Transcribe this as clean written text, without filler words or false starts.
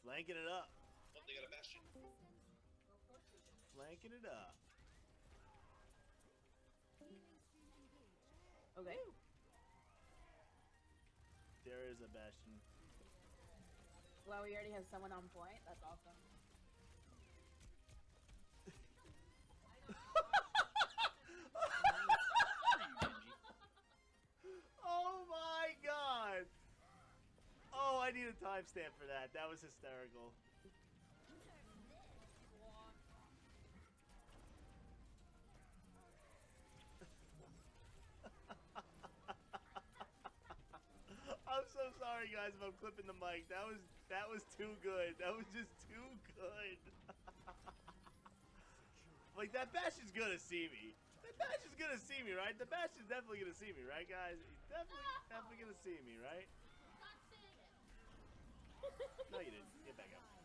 Flanking it up. Oh, they got a Bastion. Flanking it up. Okay. There is a Bastion. Well, we already have someone on point. That's awesome. Oh my god! Oh, I need a timestamp for that. That was hysterical. I'm so sorry, guys, if I'm clipping the mic. That was too good. That was just too good. Like, that Bastion's gonna see me. That Bastion's gonna see me, right? The Bastion's definitely gonna see me, right, guys? He's definitely gonna see me, right? No, you didn't. Get back up.